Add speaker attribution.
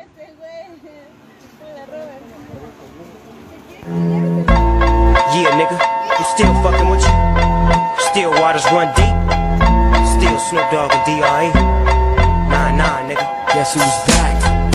Speaker 1: Yeah, nigga, I'm still fucking with you. Still waters run deep. Still Snoop Dogg and D.R.E. Nah, nigga.
Speaker 2: Guess who's back?